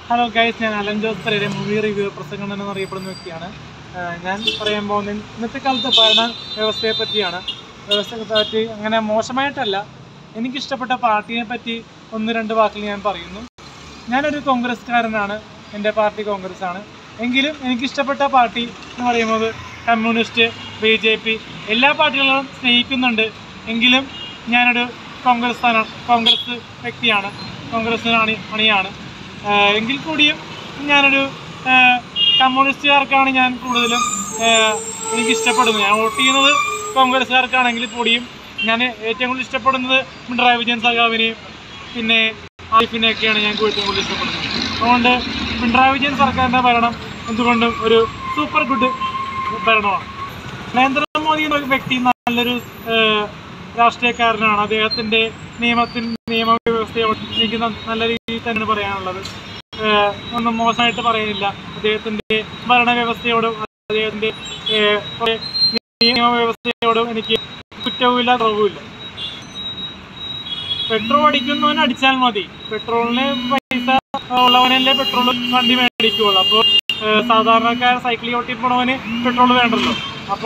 Hello guys, ഞാൻ Alan Jose Perera, movie review പ്രസംഗം എന്നറിയപ്പെടുന്ന വ്യക്തിയാണ്. ഞാൻ പറയാൻ പോകുന്നത് ഇന്നത്തെ കാലത്തെ ഭരണ വ്യവസ്ഥയെ പറ്റിയാണ്. വ്യവസ്ഥയെ പറ്റി അങ്ങനെ മോശമായിട്ടല്ല, എനിക്കിഷ്ടപ്പെട്ട പാർട്ടിയെ പറ്റി ഒന്ന് രണ്ട് വാക്കിൽ ഞാൻ പറയുന്നു. ഞാനൊരു കോൺഗ്രസ്സുകാരനാണ്, എൻ്റെ പാർട്ടി കോൺഗ്രസ് ആണ്. എങ്കിലും എനിക്കിഷ്ടപ്പെട്ട പാർട്ടി എന്ന് പറയുന്നത് കമ്മ്യൂണിസ്റ്റ്, BJP എല്ലാ പാർട്ടികളും സ്നേഹിക്കുന്നുണ്ട്. എങ്കിലും ഞാനൊരു കോൺഗ്രസ് വ്യക്തിയാണ്, കോൺഗ്രസ് അണിയാണ്. എങ്കിൽ കൂടിയും ഞാനൊരു കമ്മ്യൂണിസ്റ്റുകാർക്കാണ് ഞാൻ കൂടുതലും എനിക്കിഷ്ടപ്പെടുന്നത്. ഞാൻ വോട്ട് ചെയ്യുന്നത് കോൺഗ്രസ്സുകാർക്കാണെങ്കിൽ കൂടിയും ഞാൻ ഏറ്റവും കൂടുതൽ ഇഷ്ടപ്പെടുന്നത് പിണറായി വിജയൻ സഖാവിനെയും പിന്നെ ആരിഫിനെയൊക്കെയാണ് ഞാൻ ഏറ്റവും കൂടുതൽ ഇഷ്ടപ്പെടുന്നത്. അതുകൊണ്ട് പിണറായി വിജയൻ സർക്കാരിൻ്റെ ഭരണം എന്തുകൊണ്ടും ഒരു സൂപ്പർ ഗുഡ് ഭരണമാണ്. നരേന്ദ്രമോദി എന്ന വ്യക്തി നല്ലൊരു രാഷ്ട്രീയക്കാരനാണ്. അദ്ദേഹത്തിൻ്റെ നിയമവ്യവസ്ഥയോട് എനിക്ക് നല്ല രീതിയിൽ തന്നെയാണ് പറയാനുള്ളത്. ഒന്നും മോശമായിട്ട് പറയുന്നില്ല. അദ്ദേഹത്തിൻ്റെ ഭരണവ്യവസ്ഥയോടും അദ്ദേഹത്തിൻ്റെ നിയമവ്യവസ്ഥയോടും എനിക്ക് കുറ്റവുമില്ല, കുറവുമില്ല. പെട്രോൾ അടിക്കുന്നവന് അടിച്ചാൽ മതി. പെട്രോളിന് പൈസ ഉള്ളവനല്ലേ പെട്രോൾ വണ്ടി മേടിക്കുകയുള്ളൂ. അപ്പോൾ സാധാരണക്കാർ സൈക്കിൾ ഓട്ടി പോണവന് പെട്രോൾ വേണ്ടല്ലോ.